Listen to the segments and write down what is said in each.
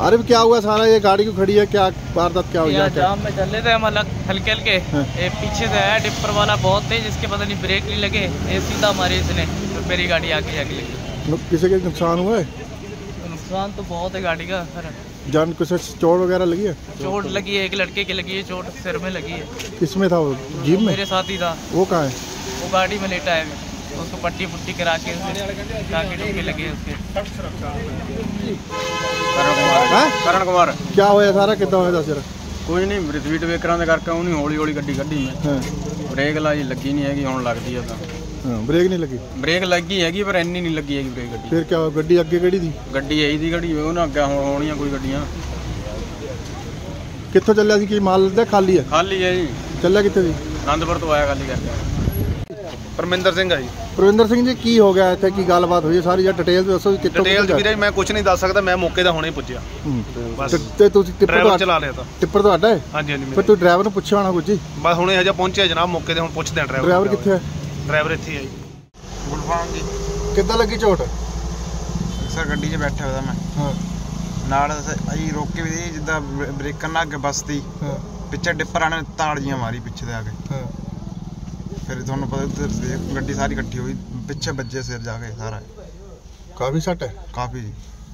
अरे क्या हुआ सारा, ये गाड़ी क्यों खड़ी है, क्या वारदात क्या हुई? जाम में चल रहे थे हम अलग हल्के हल्के, पीछे से आया टिप्पर वाला बहुत तेज, जिसके पता नहीं ब्रेक नहीं लगे, ये सीधा हमारी इसने तो मेरी गाड़ी आगे जाके लगी। किसी के नुकसान हुआ है? नुकसान तो बहुत है गाड़ी का सर। जान कुछ चोट वगैरह लगी है? चोट लगी है, एक लड़के की लगी है चोट, सिर में लगी है। किस में था वो? जीप में? मेरे साथ ही था। वो कहाँ है? वो गाड़ी में लेटा है, उसको पट्टी पुट्टी करा के टाँके लगे उसके। करण कुमार क्या होया सारा, कितना होया दस जरा? कुछ नहीं, स्पीड ब्रेकर करके उन्हें हौली हौली गड्डी कड्ढी मैं ब्रेक लाई लगी नहीं हैगी, हुण लगदी है तां ब्रेक नहीं लगी? ब्रेक लगी हैगी पर इन्नी नहीं लगी हैगी ब्रेक गड्डी। फिर क्या हुआ? गड्डी अगे किहड़ी थी? गड्डी यही थी, गड्डी उन्हें अगे होणियां कोई गड्डियां। कित्थों चलिया सी? की माल लद्दा खाली है? खाली है जी। चलिया कित्थे सी? आनंदपुर तो आया खाली करके। परमिंदर सिंह है जी। परमिंदर सिंह जी, की हो गया इत्थे, की गलबात हुई सारी? ਜਾਂ डिटेल ਦੱਸੋ ਕਿੱਥੋਂ? डिटेल ਵੀਰੇ ਮੈਂ ਕੁਝ ਨਹੀਂ ਦੱਸ ਸਕਦਾ, ਮੈਂ ਮੌਕੇ ਦਾ ਹੁਣੇ ਪੁੱਜਿਆ ਬਸ। ਤੇ ਤੁਸੀਂ ਟਿੱਪਰ ਚਲਾ ਰਿਹਾ ਤਾਂ? ਟਿੱਪਰ ਤੁਹਾਡਾ ਹੈ? ਹਾਂਜੀ ਹਾਂਜੀ। ਫਿਰ ਤੁਸੀਂ ਡਰਾਈਵਰ ਨੂੰ ਪੁੱਛਿਆ ਹੋਣਾ ਕੁਝ ਜੀ? ਬਸ ਹੁਣੇ ਹਜੇ ਪਹੁੰਚਿਆ ਜਨਾਬ ਮੌਕੇ ਤੇ, ਹੁਣ ਪੁੱਛਦੇ ਆ ਡਰਾਈਵਰ। ਡਰਾਈਵਰ ਕਿੱਥੇ ਹੈ? ਡਰਾਈਵਰ ਇੱਥੇ ਹੈ ਜੀ। ਗੁਲਫਾਮ ਜੀ। ਕਿੱਦਾਂ ਲੱਗੀ ਚੋਟ? ਸਰ ਗੱਡੀ 'ਚ ਬੈਠਾ ਹੋਇਆ ਮੈਂ, ਹਾਂ ਨਾਲ ਅਸੀਂ ਰੋਕ ਕੇ ਵੀ ਜਿੱਦਾਂ ਬ੍ਰੇਕਾਂ ਨਾਲ ਅੱਗੇ ਬੱਸ ਦੀ, ਪਿੱਛੇ ਡਿੱਪਰ ਆਣੇ ਤਾੜੀਆਂ ਮਾਰੀ ਪਿੱਛੇ ਦੇ ਆ ਕੇ। फिर ਤੁਹਾਨੂੰ पता उधर गड्डी सारी इकट्ठी हुई, पीछे बज्जे सिर जाके सारा। काफी सट है? काफी।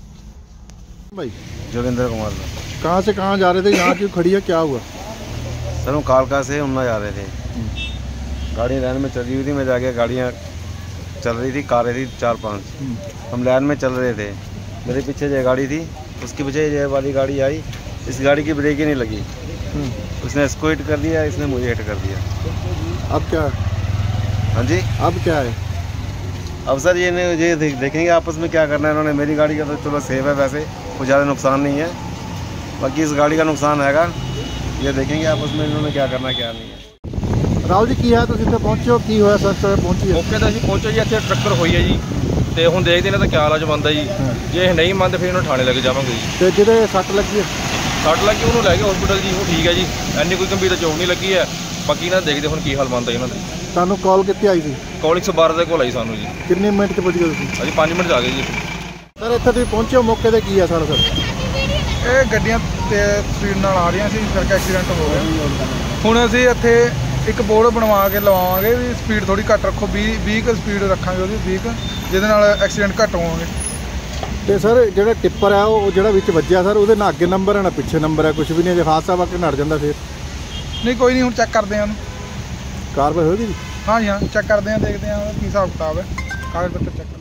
भाई जोगिंदर कुमार। कहाँ से कहाँ जा रहे थे? यहाँ क्यों खड़ी है, क्या हुआ? सर हम कालका से उन्ना जा रहे थे, गाड़ी लाइन में चली हुई थी, मैं जाके गाड़ियाँ चल रही थी, कारें थी 4-5, हम लाइन में चल रहे थे, मेरे पीछे जो गाड़ी थी उसके पीछे ये वाली गाड़ी आई, इस गाड़ी की ब्रेक ही नहीं लगी, उसने इसको हिट कर दिया, इसने मुझे हिट कर दिया। अब क्या है? हाँ जी अब क्या है? अब सर ये देखेंगे आपस में क्या करना है इन्होंने। मेरी गाड़ी का तो चलो सेफ है, वैसे कुछ ज़्यादा नुकसान नहीं है, बाकी इस गाड़ी का नुकसान हैगा, ये देखेंगे आपस में इन्होंने क्या करना क्या नहीं है। राहुल जी की है, तुम इतने पहुँचे हो, की होया सर? पहुँची मौके ਤੇ ਅਸੀਂ ਪਹੁੰਚੇ ਜੀ, ਇੱਥੇ ਟਰੱਕਰ ਹੋਈ ਹੈ ਜੀ, ਤੇ ਹੁਣ ਦੇਖਦੇ ਇਹਨਾਂ ਦਾ ਕੀ ਇਲਾਜ ਬਣਦਾ ਜੀ। ਜੇ ਇਹ ਨਹੀਂ ਮੰਨਦੇ ਫਿਰ ਇਹਨਾਂ ਥਾਣੇ ਲੈ ਕੇ ਜਾਵਾਂਗੇ ਜੀ। ਤੇ ਜਿਹਦੇ ਸੱਟ ਲੱਗੀ ਹੈ? ਸੱਟ ਲੱਗੀ ਉਹਨੂੰ ਲੈ ਕੇ ਹਸਪੀਟਲ ਜੀ, ਉਹ ਠੀਕ ਹੈ ਜੀ, ਇੰਨੀ ਕੋਈ ਗੰਭੀਰ ਚੋਟ ਨਹੀਂ ਲੱਗੀ ਹੈ, ਬਾਕੀ ਇਹਨਾਂ ਦੇਖਦੇ ਹੁਣ ਕੀ ਹਾਲ ਬਣਦਾ ਇਹਨਾਂ ਦਾ। ਤੁਹਾਨੂੰ ਕਾਲ ਕਿੱਥੇ ਆਈ ਸੀ? ਕਾਲ 112 ਦੇ ਕੋਲ ਆਈ ਸਾਨੂੰ ਜੀ। ਕਿੰਨੇ ਮਿੰਟ 'ਚ ਪਹੁੰਚ ਗਏ ਤੁਸੀਂ? ਅਸੀਂ 5 ਮਿੰਟ 'ਚ ਆ ਗਏ ਜੀ। ਸਰ ਇੱਥੇ ਤੁਸੀਂ ਪਹੁੰਚੇ ਹੋ, ਮੌਕੇ ਤੇ ਕੀ ਹੈ ਸਾਰਾ? ਸਰ ਇਹ ਗੱਡੀਆਂ ਤੇ ਸਪੀਡ ਨਾਲ ਆ ਰਹੀਆਂ ਸੀ, ਕਰਕੇ ਐਕਸੀਡੈਂਟ ਹੋ ਗਿਆ। ਹੁਣ ਅਸੀਂ ਇੱਥੇ ਇੱਕ ਬੋਰਡ ਬਣਵਾ ਕੇ ਲਵਾਵਾਂਗੇ ਵੀ ਸਪੀਡ ਥੋੜੀ ਘੱਟ ਰੱਖੋ, 20 ਕੁ ਸਪੀਡ ਰੱਖਾਂਗੇ ਉਹਦੀ, 20 ਜਿਹਦੇ ਨਾਲ ਐਕਸੀਡੈਂਟ ਘੱਟ ਹੋਣਗੇ। ਤੇ ਸਰ ਜਿਹੜਾ ਟਿੱਪਰ ਹੈ ਉਹ ਜਿਹੜਾ ਵਿੱਚ ਵੱਜਿਆ ਸਰ, ਉਹਦੇ ਨਾਲ ਅੱਗੇ ਨੰਬਰ ਹੈ ਨਾ ਪਿੱਛੇ ਨੰਬਰ ਹੈ, ਕੁਝ ਵੀ ਨਹੀਂ। ਜੇ ਹਾਦਸਾ ਵਾਕੇ ਨੜ ਜਾਂਦਾ ਫਿਰ? ਨਹੀਂ ਕੋਈ ਨਹੀਂ, ਹੁਣ ਚੈੱਕ ਕਰਦੇ ਹਾਂ ਉਹਨੂੰ, ਕਾਰਵਾਈ ਹੋਏਗੀ? ਹਾਂ ਜੀ ਹਾਂ, ਚੈੱਕ ਕਰਦੇ ਹਾਂ, ਦੇਖਦੇ ਹਾਂ ਕੀ ਹਿਸਾਬ ਕਿਤਾਬ ਹੈ, ਕਾਗਜ਼ ਪੱਤਰ ਚੈੱਕ